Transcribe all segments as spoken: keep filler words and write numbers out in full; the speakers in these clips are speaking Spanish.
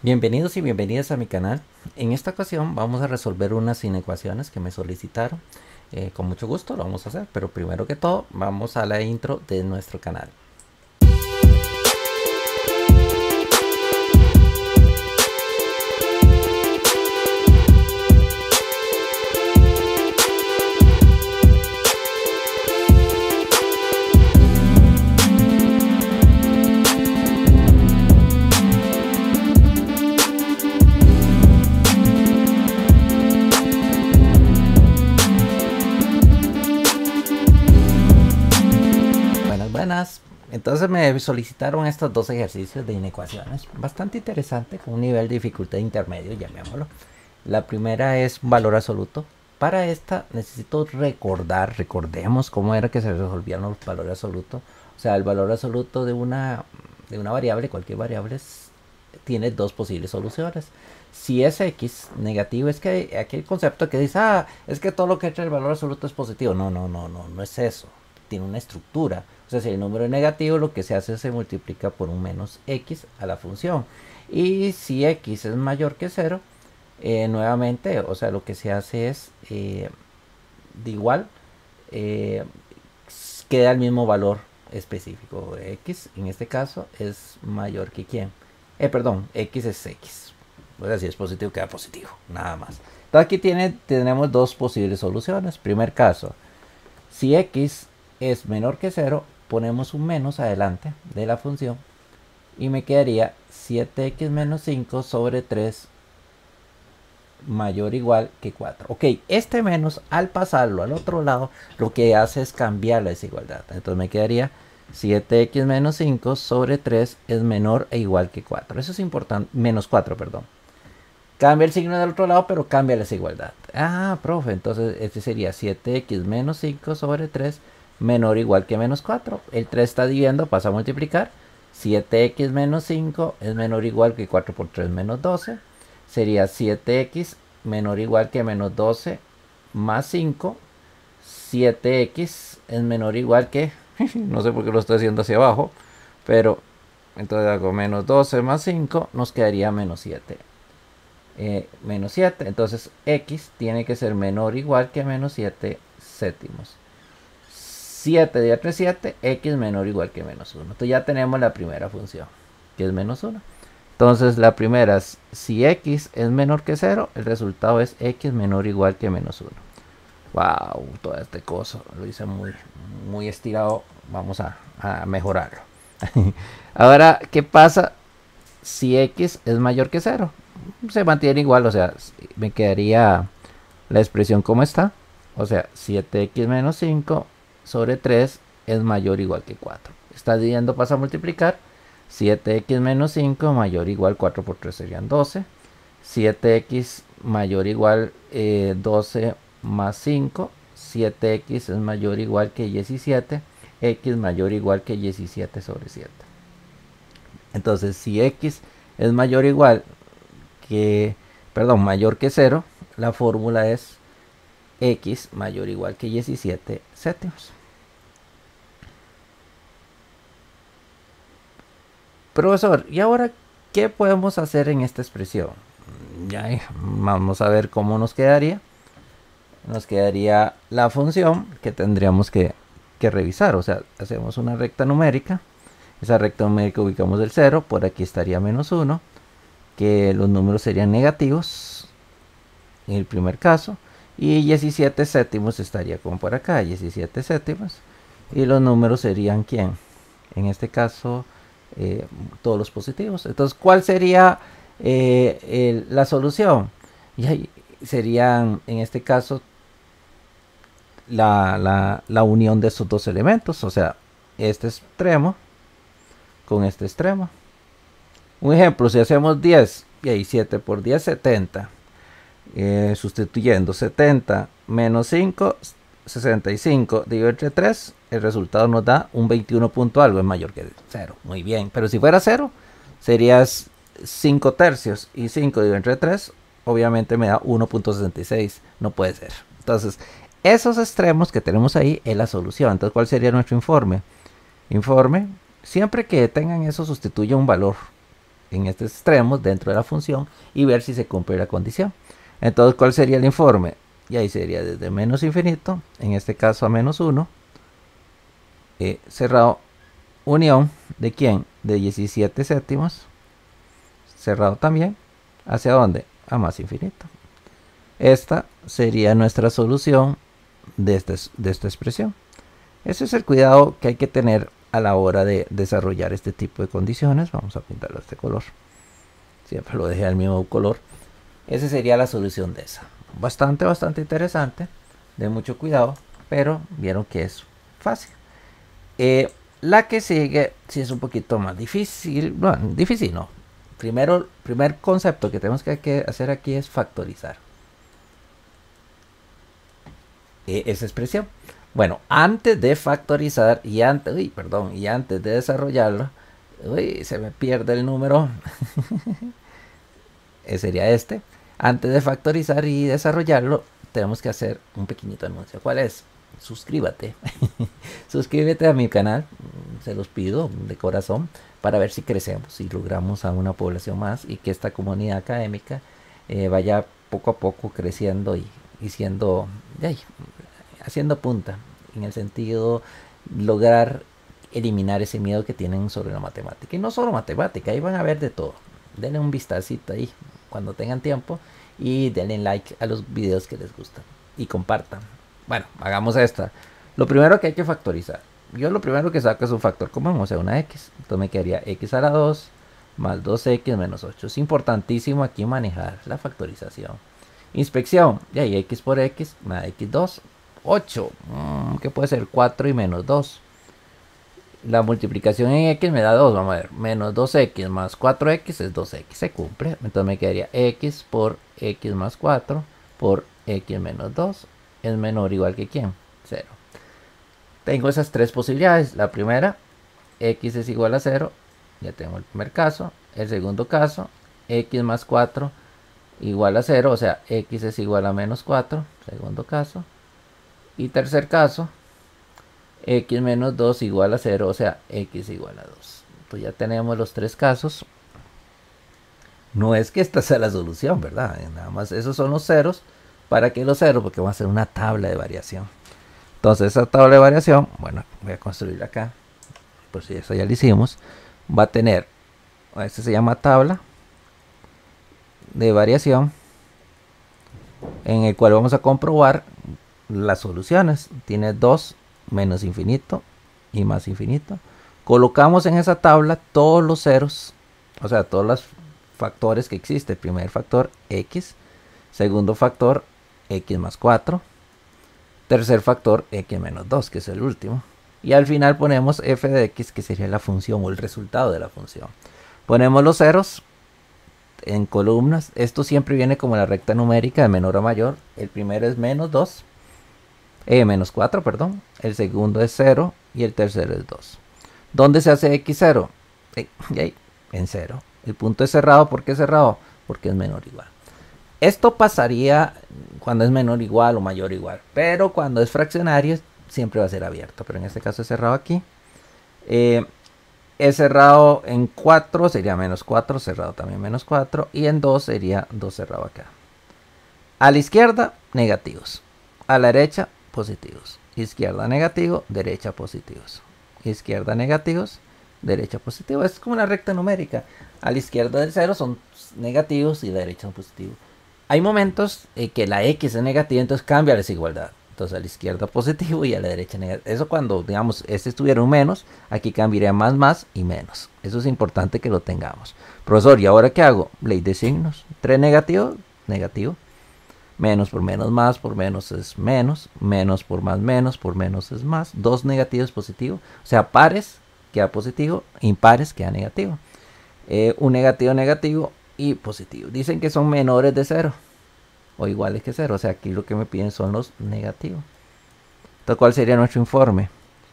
Bienvenidos y bienvenidas a mi canal. En esta ocasión vamos a resolver unas inecuaciones que me solicitaron. Eh, con mucho gusto lo vamos a hacer, pero primero que todo vamos a la intro de nuestro canal. Buenas, entonces me solicitaron estos dos ejercicios de inecuaciones bastante interesante con un nivel de dificultad intermedio, llamémoslo. La primera es un valor absoluto. Para esta necesito recordar, recordemos cómo era que se resolvían los valores absolutos. O sea, el valor absoluto de una, de una variable, cualquier variable, es, tiene dos posibles soluciones. Si es x negativo, es que aquel concepto que dice, ah, es que todo lo que entra el valor absoluto es positivo. No, no, no, no, no es eso. Tiene una estructura. O sea, si el número es negativo, lo que se hace es se multiplica por un menos x a la función. Y si x es mayor que cero, eh, nuevamente, o sea, lo que se hace es eh, de igual, eh, queda el mismo valor específico. X, en este caso, es mayor que quién. Eh, perdón, x es x. O sea, si es positivo, queda positivo. Nada más. Entonces aquí tiene, tenemos dos posibles soluciones. Primer caso, si x es menor que cero, ponemos un menos adelante de la función y me quedaría siete x menos cinco sobre tres mayor o igual que cuatro. Ok, este menos al pasarlo al otro lado lo que hace es cambiar la desigualdad. Entonces me quedaría siete x menos cinco sobre tres es menor e igual que cuatro. Eso es importante, menos cuatro, perdón. Cambia el signo del otro lado, pero cambia la desigualdad. Ah, profe, entonces este sería siete x menos cinco sobre tres menor o igual que menos cuatro. El tres está dividiendo, pasa a multiplicar. siete x menos cinco es menor o igual que cuatro por tres menos doce. Sería siete x menor o igual que menos doce más cinco. siete x es menor o igual que, no sé por qué lo estoy haciendo hacia abajo, pero entonces hago menos doce más cinco, nos quedaría menos siete. Eh, menos siete, entonces x tiene que ser menor o igual que menos siete séptimos. siete dividido entre siete, x menor o igual que menos uno. Entonces ya tenemos la primera función, que es menos uno. Entonces la primera es, si x es menor que cero, el resultado es x menor o igual que menos uno. Wow, todo este coso lo hice muy, muy estirado. Vamos a, a mejorarlo. Ahora, ¿qué pasa si x es mayor que cero? Se mantiene igual, o sea, me quedaría la expresión como está. O sea, siete x menos cinco sobre tres es mayor o igual que cuatro. Está dividiendo, pasa a multiplicar. siete x menos cinco mayor o igual cuatro por tres serían doce. siete x mayor o igual eh, doce más cinco. siete x es mayor o igual que diecisiete. X mayor o igual que diecisiete sobre siete. Entonces, si x es mayor o igual que, perdón, mayor que cero, la fórmula es x mayor o igual que diecisiete séptimos. Profesor, ¿y ahora qué podemos hacer en esta expresión? Ya, vamos a ver cómo nos quedaría. Nos quedaría la función que tendríamos que, que revisar. O sea, hacemos una recta numérica. Esa recta numérica ubicamos el cero. Por aquí estaría menos uno. Que los números serían negativos en el primer caso. Y diecisiete séptimos estaría como por acá. diecisiete séptimos. Y los números serían ¿quién? En este caso... Eh, todos los positivos. Entonces, ¿cuál sería eh, el, la solución? Y ahí serían, en este caso, la, la, la unión de estos dos elementos. O sea, este extremo con este extremo. Un ejemplo, si hacemos diez, y ahí siete por diez, setenta. Eh, sustituyendo setenta menos cinco, sesenta y cinco dividido entre tres, el resultado nos da un veintiuno punto algo, es mayor que cero. Muy bien, pero si fuera cero, sería cinco tercios, y cinco dividido entre tres, obviamente me da uno punto sesenta y seis, no puede ser. Entonces, esos extremos que tenemos ahí es la solución. Entonces, ¿cuál sería nuestro informe? Informe, siempre que tengan eso, sustituya un valor en estos extremos dentro de la función y ver si se cumple la condición. Entonces, ¿cuál sería el informe? Y ahí sería desde menos infinito, en este caso a menos uno, eh, cerrado, unión de quién, de diecisiete séptimos, cerrado también, ¿hacia dónde? A más infinito. Esta sería nuestra solución de, este, de esta expresión. Ese es el cuidado que hay que tener a la hora de desarrollar este tipo de condiciones. Vamos a pintarlo este color. Siempre lo dejé al mismo color. Esa sería la solución de esa. Bastante, bastante interesante. De mucho cuidado. Pero vieron que es fácil. Eh, la que sigue, si es un poquito más difícil. Bueno, difícil no. Primero, primer concepto que tenemos que, que hacer aquí es factorizar eh, esa expresión. Bueno, antes de factorizar y antes, uy, perdón, y antes de desarrollarlo, uy, se me pierde el número. Sería este. Antes de factorizar y desarrollarlo, tenemos que hacer un pequeñito anuncio. ¿Cuál es? Suscríbete. Suscríbete a mi canal, se los pido de corazón, para ver si crecemos y logramos a una población más y que esta comunidad académica eh, vaya poco a poco creciendo y, y siendo, ay, haciendo punta, en el sentido lograr eliminar ese miedo que tienen sobre la matemática. Y no solo matemática, ahí van a ver de todo. Denle un vistacito ahí cuando tengan tiempo y denle like a los videos que les gustan y compartan. Bueno, hagamos esta. Lo primero que hay que factorizar. Yo lo primero que saco es un factor común, o sea, una x. Entonces me quedaría x a la dos más dos x menos ocho. Es importantísimo aquí manejar la factorización. Inspección. Y ahí x por x, más x dos, ocho. Mm, ¿Qué puede ser? cuatro y menos dos. La multiplicación en x me da dos, vamos a ver. Menos dos x más cuatro x es dos x, se cumple. Entonces me quedaría x por x más cuatro por x menos dos. Es menor o igual que ¿quién? cero. Tengo esas tres posibilidades. La primera, x es igual a cero. Ya tengo el primer caso. El segundo caso, x más cuatro igual a cero. O sea, x es igual a menos cuatro. Segundo caso. Y tercer caso, x menos dos igual a cero. O sea, x igual a dos. Pues ya tenemos los tres casos. No es que esta sea la solución, ¿verdad? Nada más esos son los ceros. ¿Para qué los ceros? Porque va a ser una tabla de variación. Entonces esa tabla de variación, bueno, voy a construirla acá, por si eso ya lo hicimos, va a tener, este se llama tabla de variación, en el cual vamos a comprobar las soluciones. Tiene dos menos infinito y más infinito. Colocamos en esa tabla todos los ceros, o sea, todos los factores que existe. Primer factor x, segundo factor x más cuatro, tercer factor x menos dos, que es el último, y al final ponemos f de x, que sería la función o el resultado de la función. Ponemos los ceros en columnas. Esto siempre viene como la recta numérica de menor a mayor. El primero es menos dos, eh, menos cuatro, perdón. El segundo es cero y el tercero es dos. ¿Dónde se hace x cero? Eh, en cero. El punto es cerrado. ¿Por qué es cerrado? Porque es menor o igual. Esto pasaría cuando es menor o igual o mayor o igual, pero cuando es fraccionario siempre va a ser abierto, pero en este caso es cerrado aquí. Eh, es cerrado en cuatro, sería menos cuatro, cerrado también menos cuatro, y en dos sería dos cerrado acá. A la izquierda, negativos. A la derecha, positivos. Izquierda, negativo, derecha, positivos. Izquierda, negativos, derecha, positivo. Es como una recta numérica. A la izquierda del cero son negativos y a la derecha son positivos. Hay momentos eh, que la x es negativa, entonces cambia la desigualdad. Entonces a la izquierda positivo y a la derecha negativo. Eso cuando, digamos, este estuviera un menos, aquí cambiaría más, más y menos. Eso es importante que lo tengamos. Profesor, ¿y ahora qué hago? Ley de signos. tres negativo, negativo. Menos por menos, más por menos es menos. Menos por más, menos por menos es más. dos negativos positivo. O sea, pares queda positivo, impares queda negativo. Eh, un negativo, negativo y positivo. Dicen que son menores de cero o iguales que cero. O sea, aquí lo que me piden son los negativos. Entonces, ¿cuál sería nuestro informe?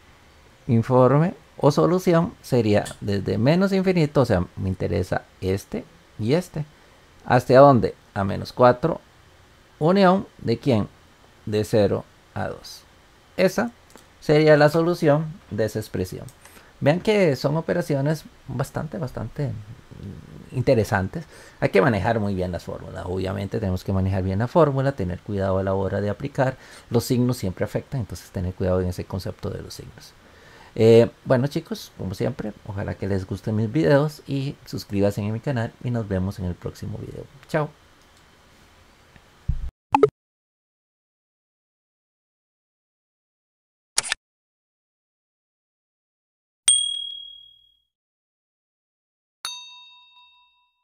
Informe o solución sería desde menos infinito, o sea, me interesa este y este. ¿Hasta dónde? A menos cuatro. Unión de quién? De cero a dos. Esa sería la solución de esa expresión. Vean que son operaciones bastante, bastante interesantes. Hay que manejar muy bien las fórmulas. Obviamente tenemos que manejar bien la fórmula, tener cuidado a la hora de aplicar. Los signos siempre afectan, entonces tener cuidado en ese concepto de los signos. Eh, bueno chicos, como siempre, ojalá que les gusten mis videos y suscríbanse en mi canal y nos vemos en el próximo video. Chao.